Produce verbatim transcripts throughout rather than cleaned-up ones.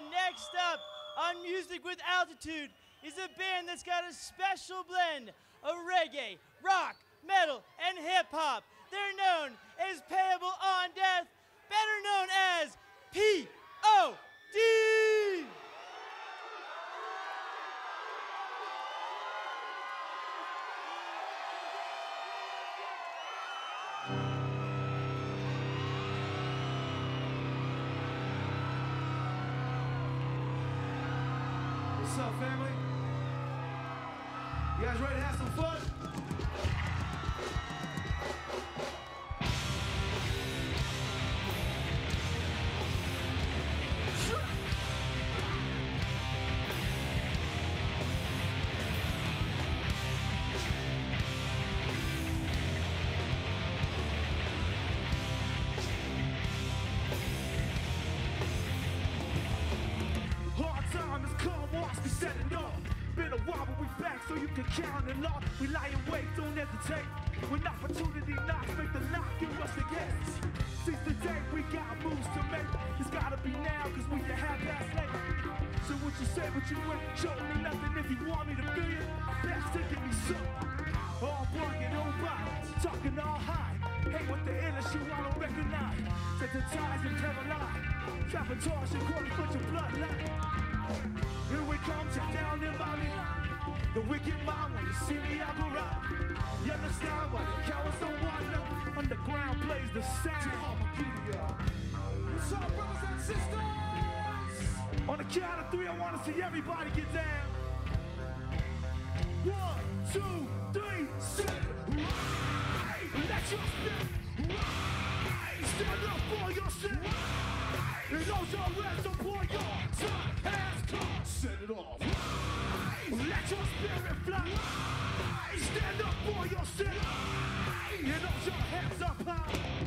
And next up on Music with Altitude is a band that's got a special blend of reggae, rock, metal, and hip-hop. They're known as Payable on Death, better known as P O D! What's up, family? You guys ready to have some fun? Been a while, but we back so you can count and lock. We lie in wait, don't hesitate. When opportunity knocks, make the knock and rush the gates. Since the day we got moves to make, it's gotta be now, cause we can have past late. So what you say, what you ain't show me nothing. If you want me to feel you, best to give me some. All bugging, all body, talking all high. Hey, what the illest you I don't recognize. Set the ties and paralyze. Sabotage and calling for your bloodline. Here we come, check down in Bobby. The wicked mind, when you see me, I go right. You understand why the cowards don't want them? Underground plays the sound. What's up, brothers and sisters? On the count of three, I want to see everybody get down. One, two, three, sit right. Let your spirit rise. Stand up for yourself. And those your rest upon your time has come. Set it off. Let your spirit fly. Stand up for yourself. And those your hands up high.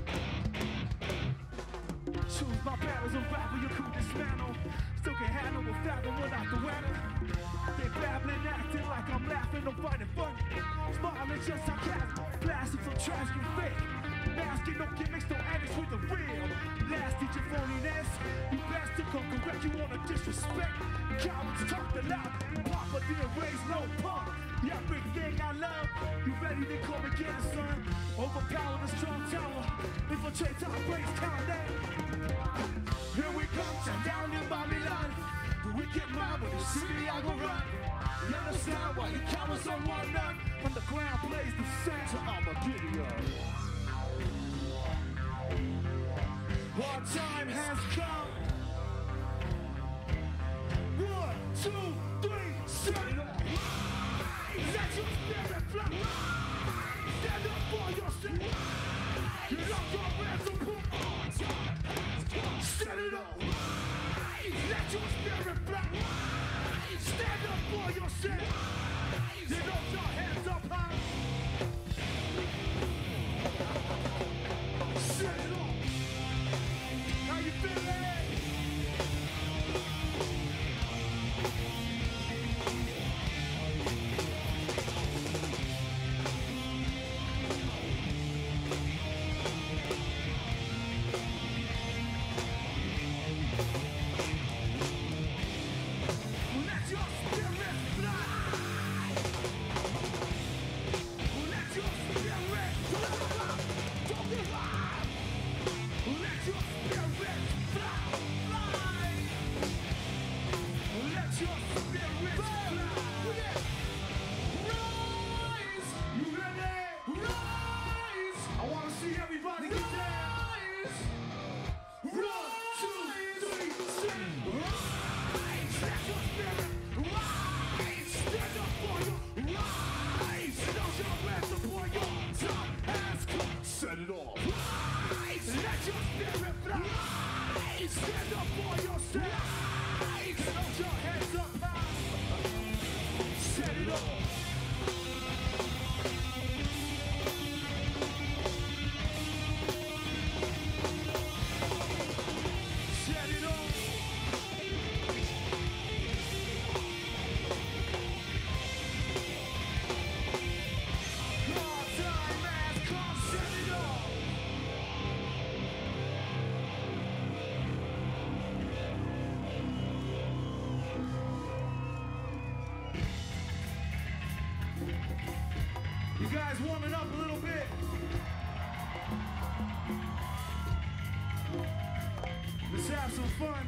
Choose my battles, unravel your crew dismantle. Still can handle a fathom without the weather. They babbling, acting like I'm laughing, I'm fighting funny. Smiling just sarcasm, blasting some trash and fake. Masking, no gimmicks, no antics with the real. Last teacher phoniness, you best to come correct, you wanna disrespect. Cowards talk the loud, Papa didn't raise no punk. Everything I love, you ready to come and get it, son? Overpower the strong tower, infiltrate our brains, count down. Here we come, shut down in Babylon. The wicked mind, when you see me, I go run. You understand why you cowards on one none? When the ground plays the center, I'm a Gideon. Our time has come. One, two, three, set it up. Let your spirit fly. Stand up for yourself. You love your ransom, put on time has come. Set it up. Let your spirit fly. Stand up for yourself. You love your hands up high. Set it up. How you feeling? Let your spirit fly. Let your spirit fly. Don't give up. Let your spirit fly, fly. Let your spirit fly. Rise. You ready? Rise. I want to see everybody get down. One, two, three, six. Rise. Let your spirit rise. Stand up for your rise. Don't your rest upon your time has come. Set it off. Let your spirit fly. Stand up for yourself. Hold your hands up high. Set it off. Set it off. Our time has come. Set it off. guys warming up a little bit. Let's have some fun.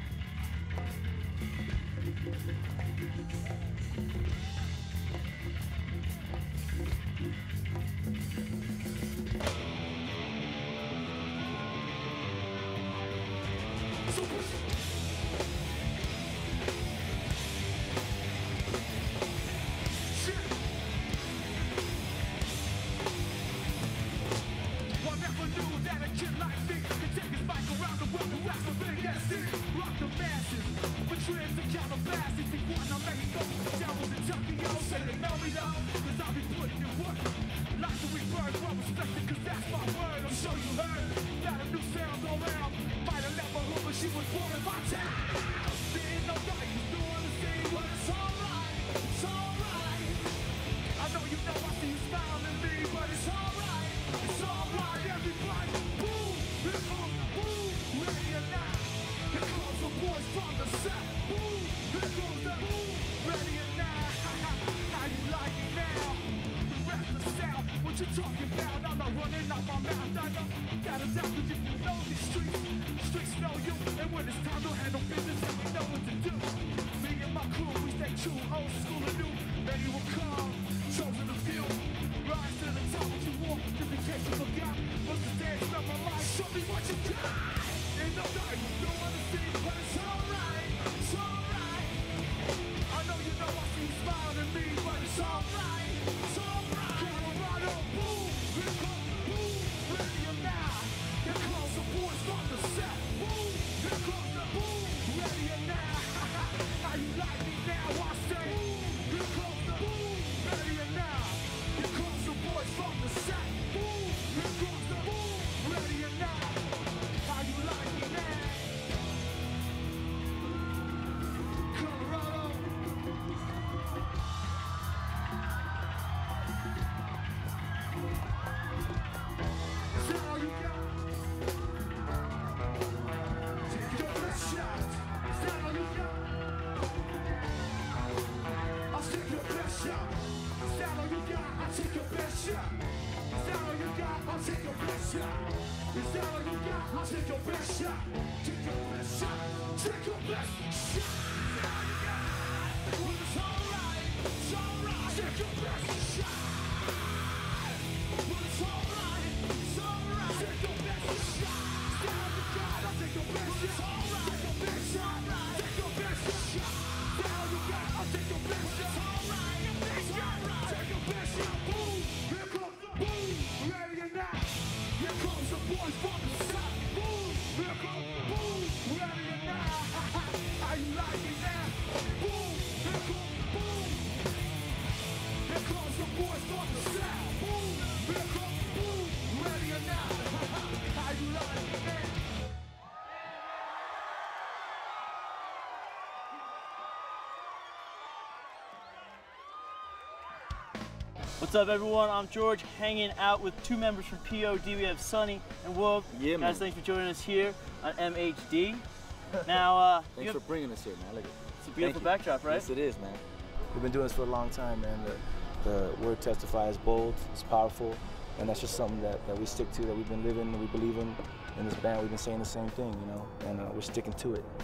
What's up, everyone? I'm George, hanging out with two members from P O D. We have Sonny and Wolf. Yeah, man. Guys, thanks for joining us here on M H D. Now, uh, thanks have, for bringing us here, man. Look at it. It's a beautiful backdrop, right? Yes, it is, man. We've been doing this for a long time, man. The, the word testify is bold, it's powerful, and that's just something that, that we stick to, that we've been living, and we believe in. In this band, we've been saying the same thing, you know, and uh, we're sticking to it.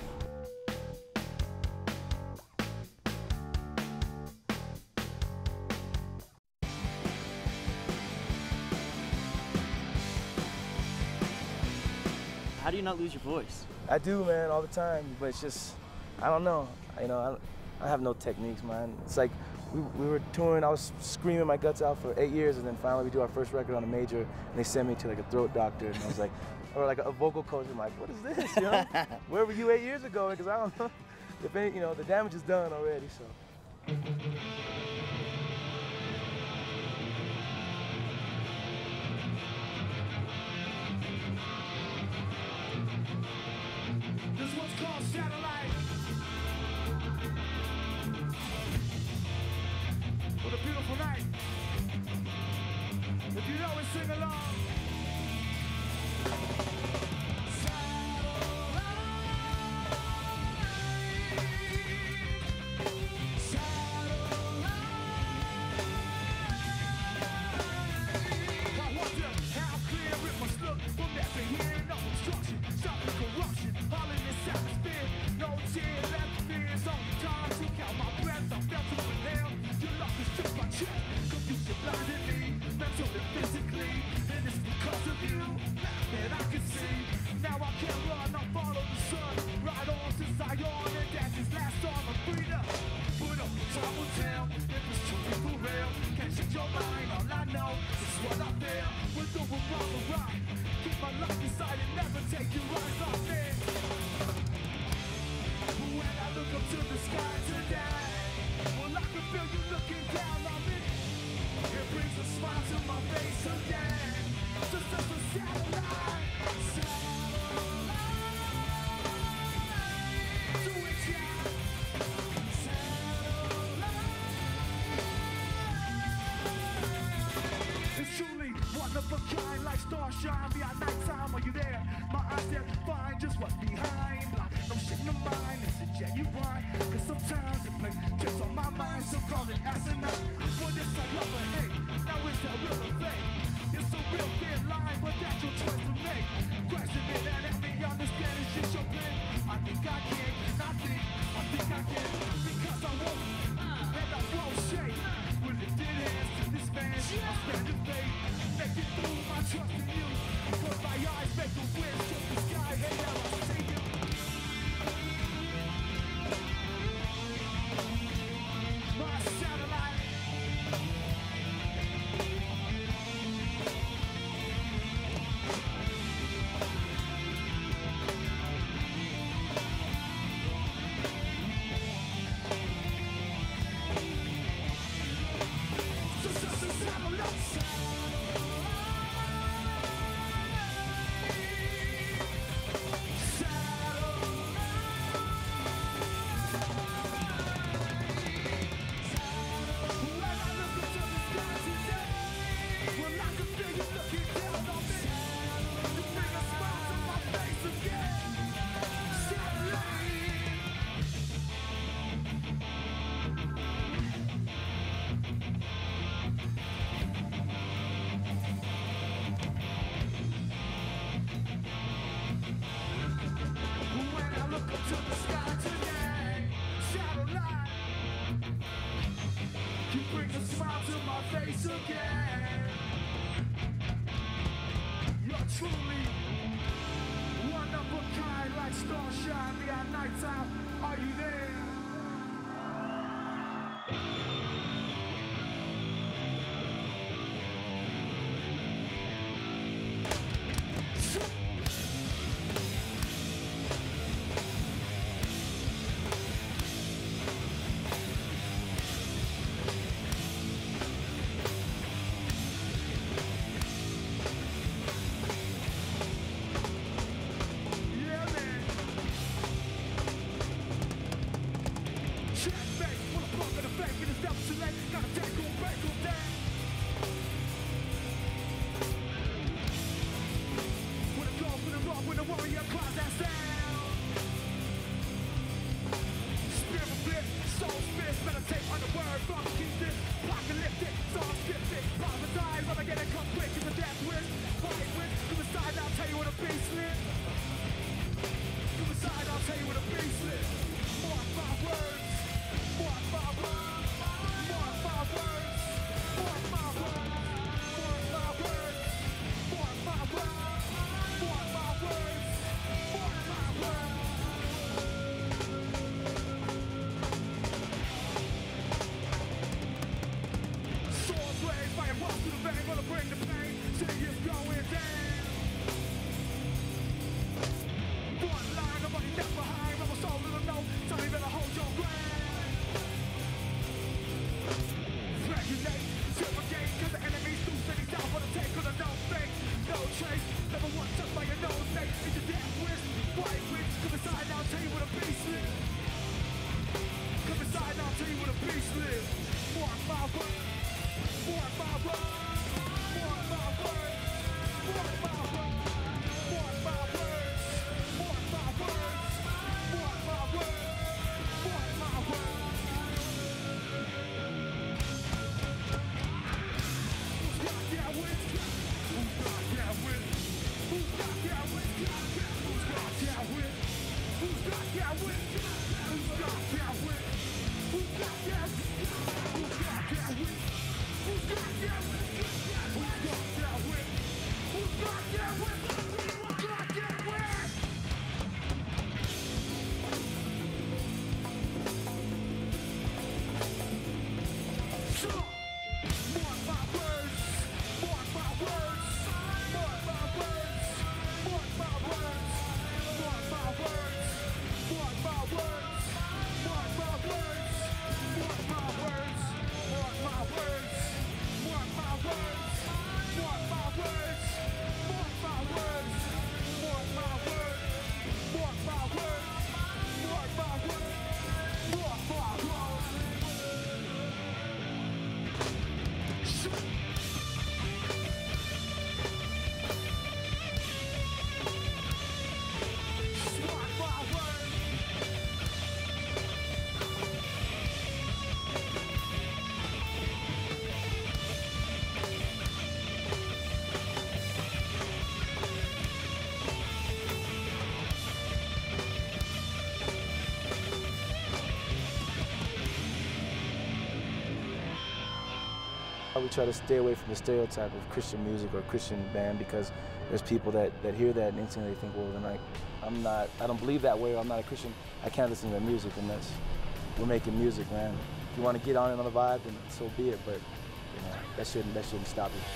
How do you not lose your voice? I do, man, all the time, but it's just, I don't know. You know, I, don't, I have no techniques, man. It's like we, we were touring, I was screaming my guts out for eight years, and then finally we do our first record on a major, and they send me to like a throat doctor, and I was like, or like a vocal coach, I'm like, what is this, you know? Where were you eight years ago? Because I don't know. If any, you know, the damage is done already, so. This one's called Satellite. What a beautiful night. If you know it, sing along. Satellite. starshine be at nighttime. Are you there? My eyes can't find just what's behind. Like no shit in the mind, is it genuine? Cause sometimes it plays tricks on my mind, so call it asinine. Well, this I love or hate, now is that real or fake? It's a real thin line, but that's your choice to make. Question it and let me understand it's just your plan. I think I can, and I think, I think I can, because I won't, and I won't shake. With lifted hands to this man, I stand in faith, make it through my trust in you. Close my eyes, make the wind touch the sky, hey now I see you. My satellite. Truly one of a kind, like starshine be at nighttime. Are you there? Who's got that? Who's got that? We try to stay away from the stereotype of Christian music or Christian band because there's people that, that hear that and instantly they think, well, then I, I'm not, I don't believe that way, or I'm not a Christian. I can't listen to their music, and that's, we're making music, man. If you want to get on it on the vibe, then so be it, but you know, that shouldn't, that shouldn't stop you.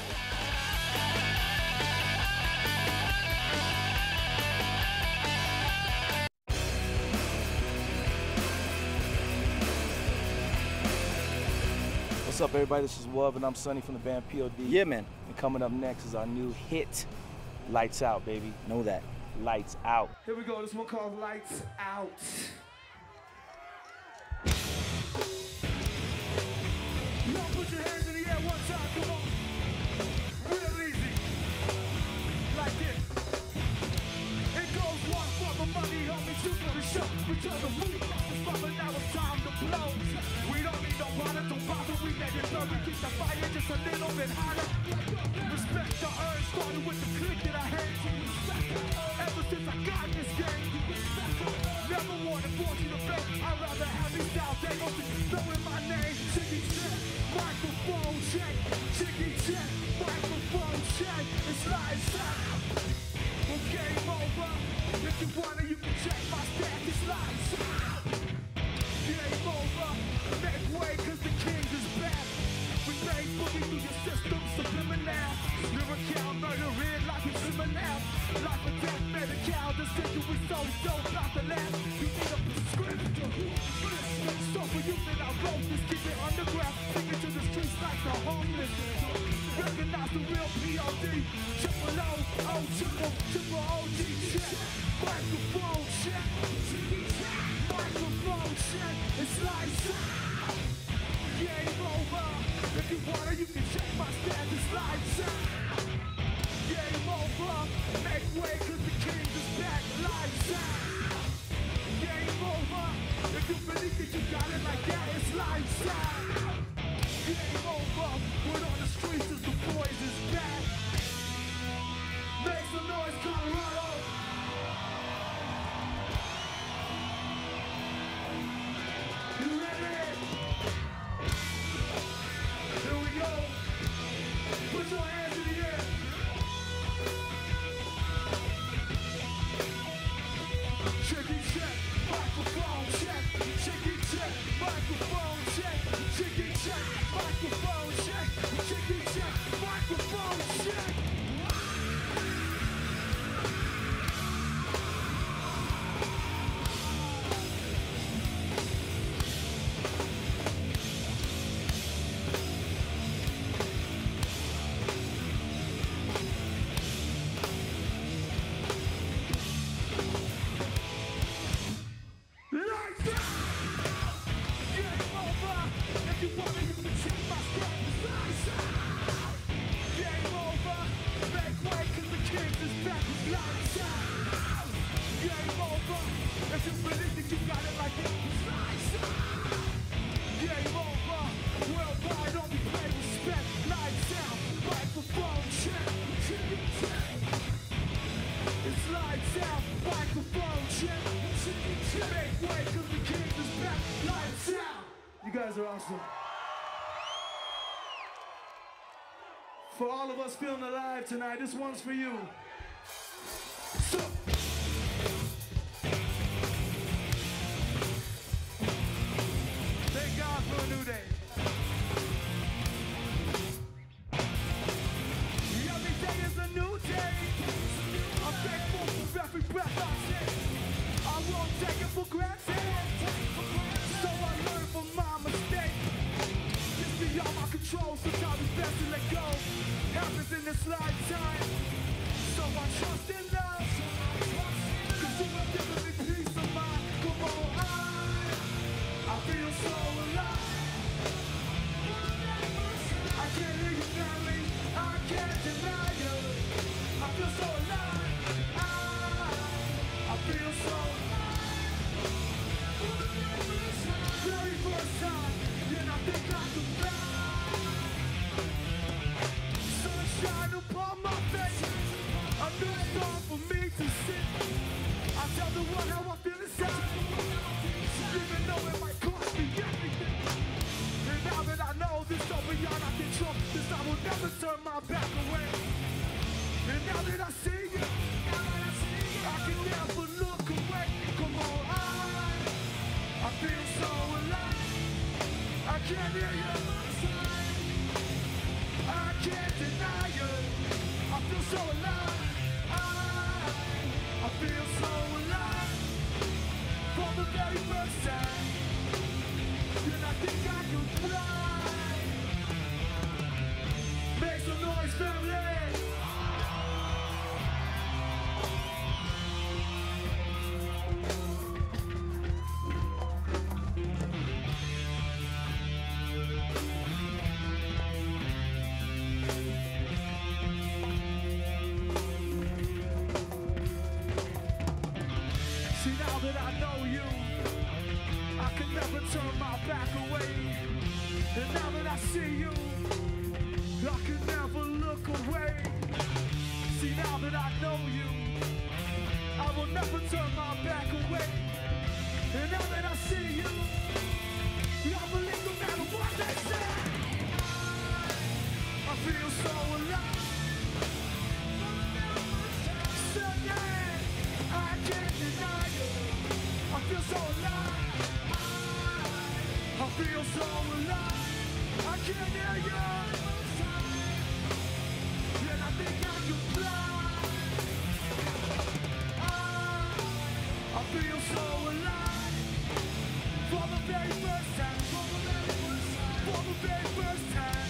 What's up, everybody? This is Wuv, and I'm Sonny from the band P O D. Yeah, man. And coming up next is our new hit, Lights Out, baby. Know that. Lights Out. Here we go, this one called Lights Out. Now put your hands in the air one time, come on. Real easy. Like this. It goes one for the money, homie, two for the show. Return the food, but now it's time to blow. We don't need no water, don't bother, we let it burn. We keep the fire just a little bit hotter. Respect the urge, started with the click that I had. Ever since I got in this game, never wanted fortune to fame. I'd rather have these out there, go to knowing my name. Chicky check, microphone check, chicky check, microphone check. It's lights out. Well, game over. If you wanna, you can check my stats. It's lights out. Game over. Make way, cause the king is back. We made boogie through your system, subliminal. Lyrical, murder in like a criminal. Life or death, medical. The century so dope, not the last. You need a prescription. So for you that I wrote this, keep it underground. Take it to the streets like the homeless. Recognize the real P O D. Triple O, O, triple, triple O G check. Microphone check. Microphone check. It's lights out. Game over. If you want it, you can check my stats. It's lights out. Game over. Make way, cause the king is back. Lights out. Game over. If you believe that you got it like that, it's lights out. Game over. Word on the streets is the boys is back. Make some noise, Colorado. You ready? Here we go. Put your hands in the air. Chicky check, microphone check. Chicky check, microphone check. Chicky check, microphone check. Chicky check, microphone check. Lights out! Game over! If you want it, you can check my stats. Lights out! Game over! Make way, cause the king is back. Lights out! Game over! If you believe that you got it like it. Lights out! Game over! Worldwide, only play respect. Lights out! Microphone check! It's lights out! Microphone check! Make way, cause the king is back. Lights out! You guys are awesome. For all of us feeling alive tonight, this one's for you. So. Thank God for a new day. Every day is a new day. I'm thankful for every breath I take. I won't take it for granted. So I learn from my mistake. It's beyond my control, sometimes it's best to let go. Happens in this lifetime. So I trust in love. Cause you have given me peace of mind. Come on, I, I feel so alive. I can't hear you, family. I can't deny you. I feel so alive. I, I feel so alive. Very first time, then I think I can fly. Sunshine upon my face, a new song for can't hear you. I can't deny you. I feel so alive. I, I feel so alive. For the very first time. And I think I can fly. Make some noise, family. See, now that I know you, I can never turn my back away. And now that I see you, I can never look away. See, now that I know you, I will never turn my back away. And now that I see you, I believe no matter what they say. I feel so alive. So yeah, I can't deny it. I feel so alive. I feel so alive. I can't hear you. And I think I can fly. I, I feel so alive. For the very first time. For the very first time.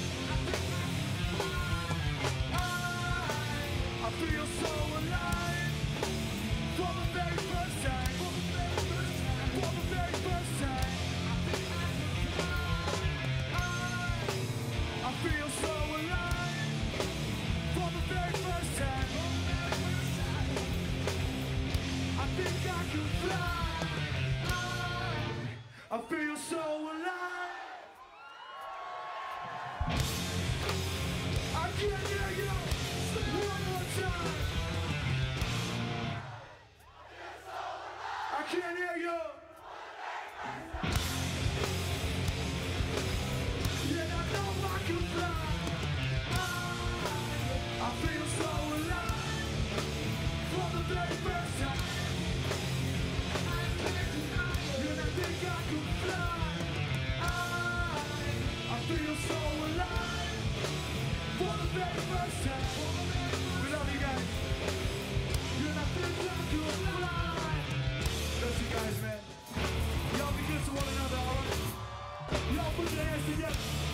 I, I feel so alive. For the very first time. For the very first time. I feel so alive for the very first time. I think I can fly. I feel so alive. I can't hear you one more time. I can't hear you. Yeah, I know I can fly. I feel so alive for the very first time. And I think I can fly. I feel so alive for the very first time. We love you guys. And I think I can fly. Love you guys, man. Y'all be good to one another, alright? Y'all put your hands together.